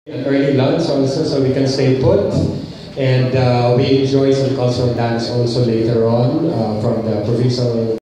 An early lunch also, so we can stay put. And we enjoy some cultural dance also later on from the provincial